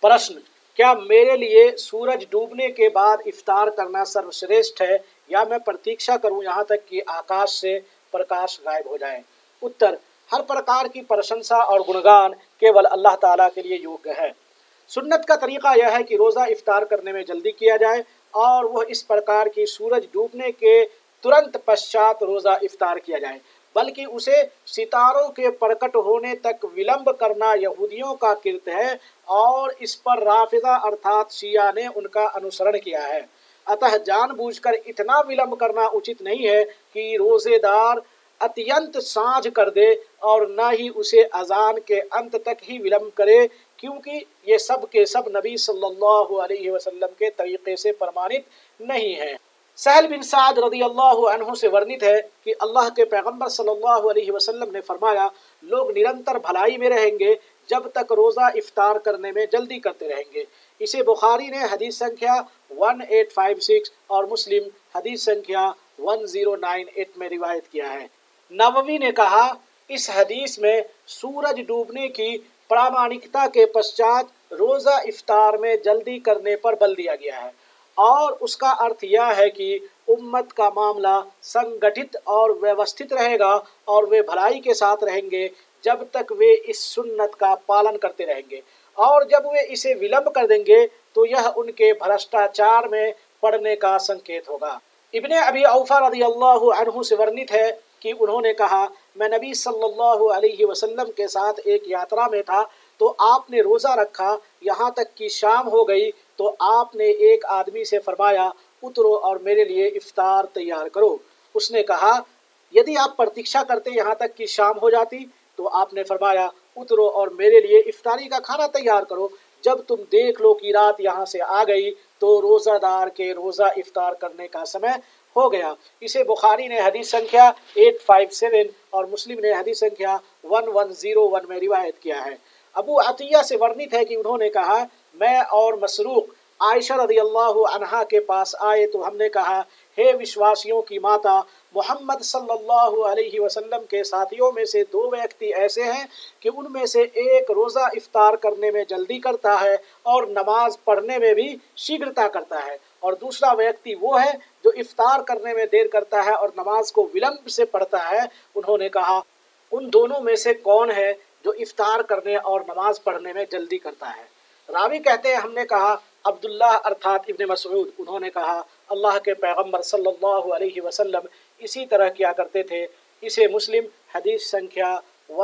प्रश्न, क्या मेरे लिए सूरज डूबने के बाद इफ्तार करना सर्वश्रेष्ठ है या मैं प्रतीक्षा करूं यहाँ तक कि आकाश से प्रकाश गायब हो जाए? उत्तर, हर प्रकार की प्रशंसा और गुणगान केवल अल्लाह ताला के लिए योग्य है। सुन्नत का तरीका यह है कि रोज़ा इफ्तार करने में जल्दी किया जाए और वह इस प्रकार की सूरज डूबने के तुरंत पश्चात रोज़ा इफ्तार किया जाए, बल्कि उसे सितारों के प्रकट होने तक विलंब करना यहूदियों का कृत्य है और इस पर राफिदा अर्थात शिया ने उनका अनुसरण किया है। अतः जानबूझकर इतना विलंब करना उचित नहीं है कि रोजेदार अत्यंत साँझ कर दे और न ही उसे अजान के अंत तक ही विलंब करे, क्योंकि ये सब के सब नबी सल्लल्लाहु अलैहि वसल्लम के तरीके से प्रमाणित नहीं है। सहल बिन साद रदी अल्लाह अन्हु से वर्णित है कि अल्लाह के पैगंबर सल्लल्लाहु अलैहि वसल्लम ने फरमाया, लोग निरंतर भलाई में रहेंगे जब तक रोज़ा इफ्तार करने में जल्दी करते रहेंगे। इसे बुखारी ने हदीस संख्या 1856 और मुस्लिम हदीस संख्या 1098 में रिवायत किया है। नववी ने कहा, इस हदीस में सूरज डूबने की प्रामाणिकता के पश्चात रोज़ा इफ्तार में जल्दी करने पर बल दिया गया है और उसका अर्थ यह है कि उम्मत का मामला संगठित और व्यवस्थित रहेगा और वे भलाई के साथ रहेंगे जब तक वे इस सुन्नत का पालन करते रहेंगे, और जब वे इसे विलंब कर देंगे तो यह उनके भ्रष्टाचार में पड़ने का संकेत होगा। इब्ने अबी औफा रज़ी अल्लाहु अन्हु से वर्णित है कि उन्होंने कहा, मैं नबी सल्लल्लाहु अलैहि वसल्लम के साथ एक यात्रा में था तो आपने रोज़ा रखा, यहाँ तक कि शाम हो गई तो आपने एक आदमी से फरमाया, उतरो और मेरे लिए इफ्तार तैयार करो। उसने कहा, यदि आप प्रतीक्षा करते यहाँ तक कि शाम हो जाती? तो आपने फरमाया, उतरो और मेरे लिए इफ्तारी का खाना तैयार करो। जब तुम देख लो कि रात यहाँ से आ गई तो रोज़ादार के रोज़ा इफ्तार करने का समय हो गया। इसे बुखारी ने हदीस संख्या 857 और मुस्लिम ने हदीस संख्या 1101 में रिवायत किया है। अबू अतिया से वर्णित है कि उन्होंने कहा, मैं और मसरूक आयशा रज़ी अल्लाहु अन्हा के पास आए तो हमने कहा, हे विश्वासियों की माता, मोहम्मद सल्लल्लाहु अलैहि वसल्लम के साथियों में से दो व्यक्ति ऐसे हैं कि उनमें से एक रोज़ा इफ्तार करने में जल्दी करता है और नमाज पढ़ने में भी शीघ्रता करता है, और दूसरा व्यक्ति वो है जो इफ्तार करने में देर करता है और नमाज को विलंब से पढ़ता है। उन्होंने कहा, उन दोनों में से कौन है जो इफ्तार करने और नमाज पढ़ने में जल्दी करता है? रावी कहते हैं, हमने कहा, अब्दुल्लाह अर्थात इब्ने मसऊद। उन्होंने कहा, अल्लाह के पैगंबर सल्लल्लाहु अलैहि वसल्लम इसी तरह किया करते थे। इसे मुस्लिम हदीस संख्या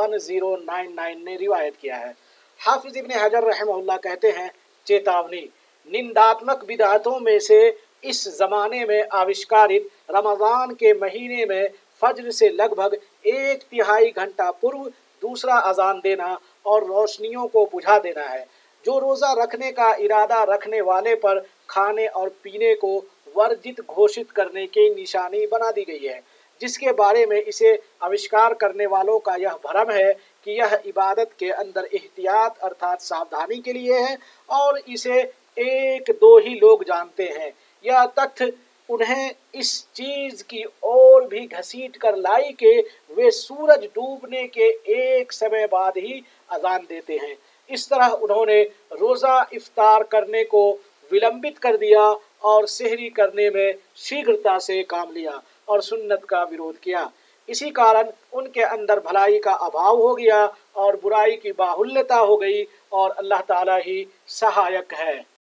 1099 ने रिवायत किया है। हाफिज इब्ने हजर रहमहुल्लाह कहते हैं, चेतावनी, निंदात्मक बिदअतों में से इस ज़माने में आविष्कारित रमज़ान के महीने में फज्र से लगभग 1/3 घंटा पूर्व दूसरा अजान देना और रोशनियों को बुझा देना है, जो रोज़ा रखने का इरादा रखने वाले पर खाने और पीने को वर्जित घोषित करने की निशानी बना दी गई है, जिसके बारे में इसे आविष्कार करने वालों का यह भ्रम है कि यह इबादत के अंदर एहतियात अर्थात सावधानी के लिए है और इसे एक दो ही लोग जानते हैं। यह तथ्य उन्हें इस चीज़ की ओर भी घसीट कर लाई कि वे सूरज डूबने के एक समय बाद ही अजान देते हैं। इस तरह उन्होंने रोज़ा इफ्तार करने को विलंबित कर दिया और सेहरी करने में शीघ्रता से काम लिया और सुन्नत का विरोध किया। इसी कारण उनके अंदर भलाई का अभाव हो गया और बुराई की बाहुल्यता हो गई, और अल्लाह ताला ही सहायक है।